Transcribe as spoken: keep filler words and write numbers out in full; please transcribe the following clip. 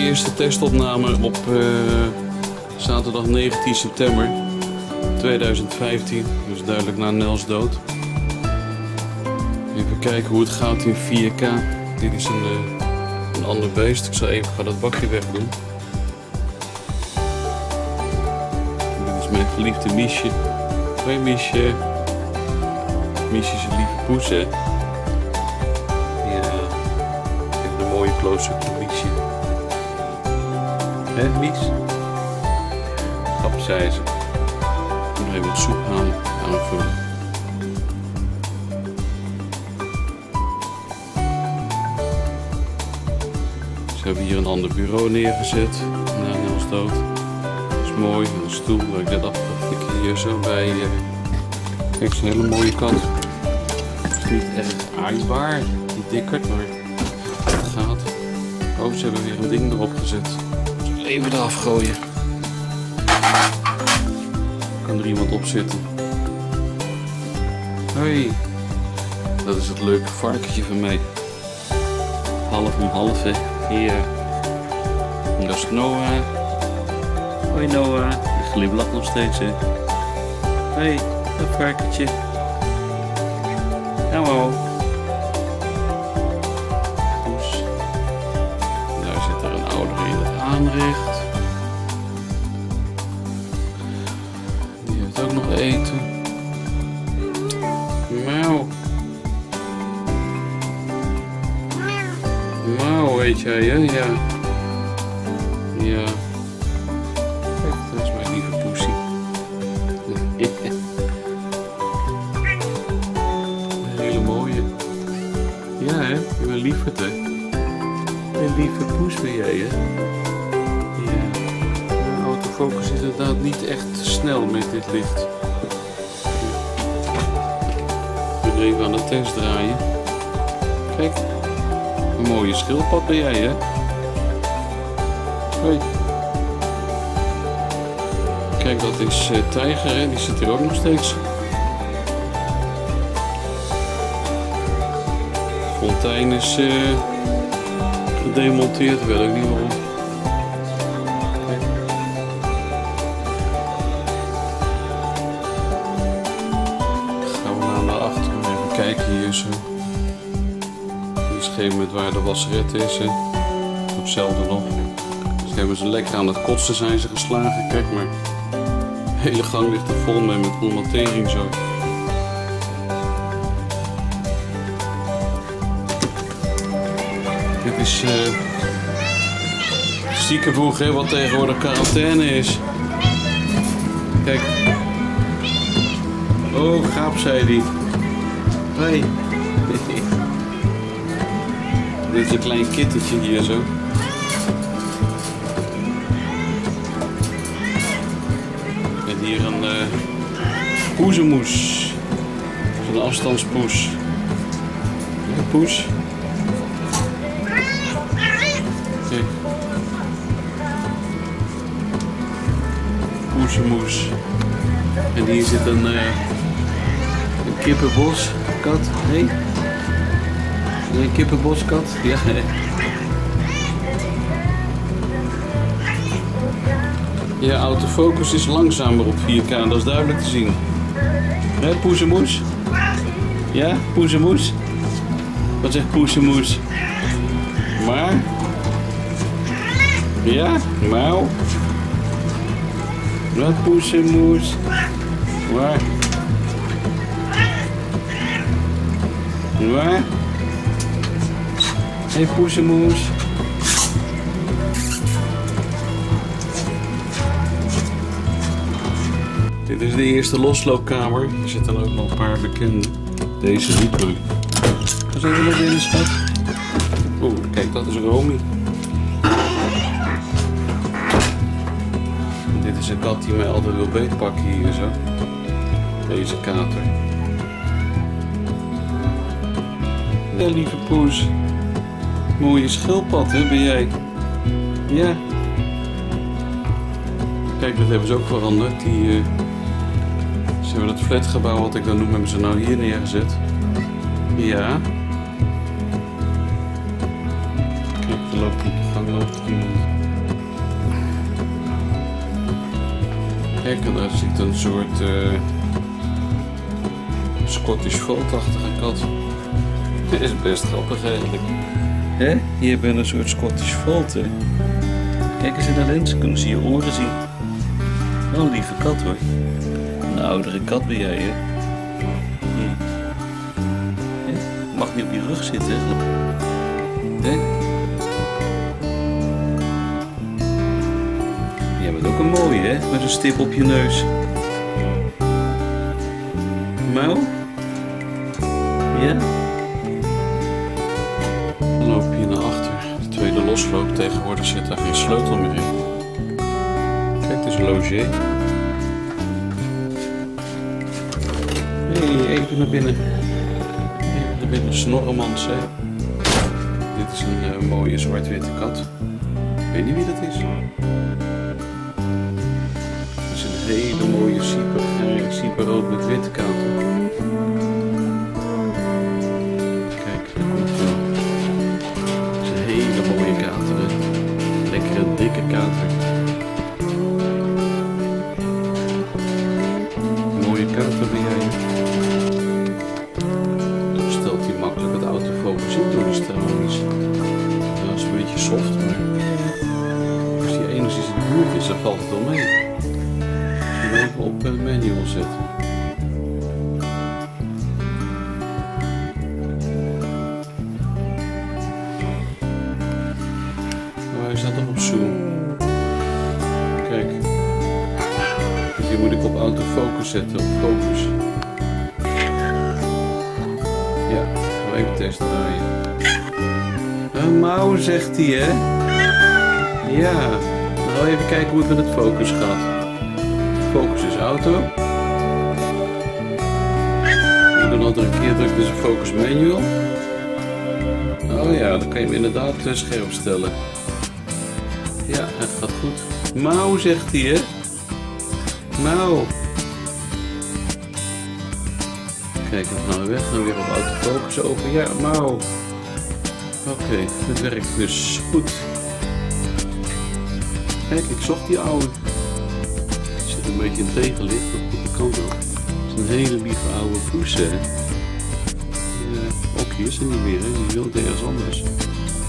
eerste testopname op uh, zaterdag negentien september tweeduizend vijftien, dus duidelijk na Nels dood. Even kijken hoe het gaat in vier K. Dit is een, uh, een ander beest. Ik zal even gaan dat bakje wegdoen. Dit is mijn geliefde Miesje. Hoi Miesje. Miesje is een lieve poes, hè? Ja, even een mooie close-up van Miesje. Hé, Mies? Grap, zei ze. Ik moet nog even wat soep halen, aanvullen. Ze hebben hier een ander bureau neergezet na Nels dood. Dat is mooi, een stoel waar ik net afdacht ik hier zo bij. Uh... Kijk, het is een hele mooie kat. Het is niet erg aaibaar, niet dikkerd, maar het gaat. Oh, ze hebben weer een ding erop gezet. Even eraf gooien. Kan er iemand op zitten? Hoi, dat is het leuke varkentje van mij. Half om half, hè. Hier. En dat is Noah. Hoi Noah. Die glimlacht nog steeds, hè. Hoi, dat varkentje. Hallo. Poes. Daar zit er een oudere in het aanrecht. Die heeft ook nog eten. Mauw. Mauw, weet jij, hè? Ja. Ja. Kijk, dat is mijn lieve poesie. Een hele mooie. Ja, hè? Je bent lieverd, hè? Een lieve poes ben jij, hè? Ja. De autofocus is inderdaad niet echt snel met dit licht. Ik ben even aan de test draaien. Kijk. Een mooie schildpad ben jij, hè? Hoi. Kijk, dat is uh, Tijger, hè? Die zit hier ook nog steeds. De fontein is uh, gedemonteerd, weet ik niet waarom. Kijk. Gaan we nou naar achteren even kijken hier zo. Op een gegeven moment waar de wasseret is, hè. Op hetzelfde nog. Dus hebben ze lekker aan het kotsen zijn ze geslagen. Kijk maar. De hele gang ligt er vol mee met formatering zo. Dit is uh, ziekenboeg, hè, wat tegenwoordig quarantaine is. Kijk. Oh, gaap, zei die. Hoi. Dit is een klein kittetje hier zo. En hier een uh, poezemoes. Dat is een afstandspoes. Ja, poes. Kijk. Poezemoes. En hier zit een, uh, een kippenbos. Kat. Nee. Een kippenboskat? Ja. Ja, autofocus is langzamer op vier K, dat is duidelijk te zien. Hé, poezemoes? Ja, poezemoes? Wat zegt poezemoes? Maar? Ja, mauw? Wat poezemoes? Waar? Waar? Hé, hey, poezemoes. Dit is de eerste losloopkamer. Er zitten ook nog een paar bekenden. Deze niet leuk. Ga zo even naar binnen, schat. Oeh, kijk, dat is Romy. Dit is een kat die mij altijd wil beetpakken hier zo. Deze kater. Ja, lieve poes. Mooie schildpad, hè, ben jij? Ja. Kijk, dat hebben ze ook veranderd. Die, uh, ze hebben het flatgebouw, wat ik dan noem, hebben ze nou hier neergezet. Ja. Kijk, er loopt op de gang loopt iemand. Kijk, en daar zit een soort uh, Scottish Fold-achtige kat. Dat is best grappig eigenlijk. Hè? Hier hebben we een soort Scottish Fold. Hè? Kijk eens in de lens, kunnen ze je oren zien. Wel een lieve kat hoor. Een oudere kat ben jij hè? Hier. Hè? Mag niet op je rug zitten hè? Hè? Jij bent ook een mooie hè? Met een stip op je neus. Mouw? Ja? Dan loop je naar achter. De tweede losloop. Tegenwoordig zit daar geen sleutel meer in. Kijk, het is een logier. Hé, hey, even naar binnen. Even naar binnen. Snorremans, hè. Dit is een uh, mooie zwart-witte kat. Ik weet niet wie dat is. Het is een hele mooie sieper. Uh, sieperrood met witte katen. Kijk, daar komt het wel. Het is een hele mooie kater. Hè. Lekkere, dikke kater. Mooie kater ben jij. Dan stelt hij makkelijk het autofocus in door die straaltjes. Dat is een beetje soft, maar als die enigszins in de buurt is, dan valt het wel mee. Ik ga even op uh, manual zetten. Oh, hij staat toch op zoom. Kijk. Die moet ik op autofocus zetten, op focus. Ja, gaan we even testen draaien. Een mouw zegt hij hè? Ja, dan gaan we even kijken hoe het met het focus gaat. Focus is auto. En dan nog een keer druk dus een focus manual. Oh ja, dan kan je hem inderdaad scherp stellen. Ja, het gaat goed. Mouw zegt hij hè? Mouw. Kijk, dan gaan we weg. Dan weer op autofocus open. Ja, mouw. Oké, okay, het werkt dus goed. Kijk, ik zocht die oude. Het zit een beetje in tegenlicht, dat goed kan ook. Het is een hele lieve oude poes, hè. Die uh, okjes en niet meer, hè. Die wil het ergens anders.